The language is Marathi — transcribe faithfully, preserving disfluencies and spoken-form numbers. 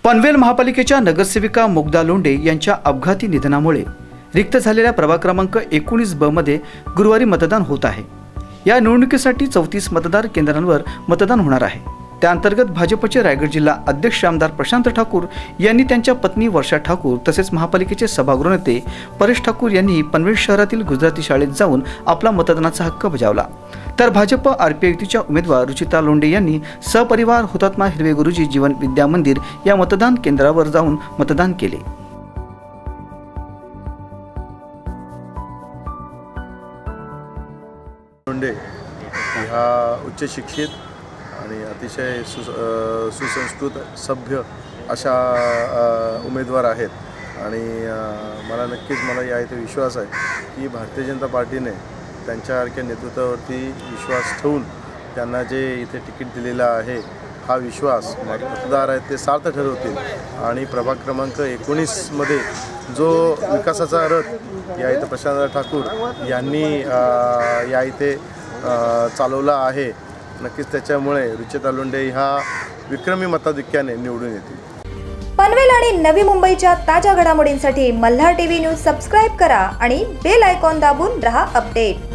पनवेल महापालिकेच्या नगरसेविका मुग्धा लोंढे यांच्या अपघाती निधनामुळे रिक्त झालेल्या प्रभाग क्रमांक एकोणीस ब मध्ये गुरुवारी मतदान होत आहे। या निवडणुकीसाठी चौतीस मतदार केंद्रांवर मतदान होणार आहे। त्या अंतर्गत भाजपचे रायगड जिल्हा अध्यक्ष आमदार प्रशांत ठाकूर यांनी त्यांच्या पत्नी वर्षा ठाकूर तसेच महापालिकेचे सभागृह नेते परेश ठाकूर यांनी पनवेल शहरातील गुजराती शाळेत जाऊन आपला मतदानाचा हक्क बजावला। तर भाजप आरपीआय युतीच्या उमेदवार रुचिता लोंढे यांनी सहपरिवार हुतात्मा हिरवे गुरुजी जीवन विद्या मंदिर या मतदान केंद्रावर जाऊन मतदान केले। लोंढे ह्या उच्च शिक्षित आणि अतिशय सु सुसंस्कृत सभ्य अशा उमेदवार आहेत आणि मला नक्कीच मला या इथे विश्वास आहे की भारतीय जनता पार्टीने त्यांच्यासारख्या नेतृत्वावरती विश्वास ठेवून त्यांना जे इथे तिकीट दिलेला आहे हा विश्वास मतदार आहेत ते सार्थ ठरवतील आणि प्रभाग क्रमांक एकोणीसमध्ये जो विकासाचा रथ या इथे प्रशांत ठाकूर यांनी या इथे चालवला आहे नक्कीच त्याच्यामुळे रुचिता लोंढे ह्या विक्रमी मताधिक्याने निवडून येतील। पनवेल आणि नवी मुंबईच्या ताज्या घडामोडींसाठी मल्हार टीव्ही न्यूज सबस्क्राइब करा आणि बेल आयकॉन दाबून रहा अपडेट।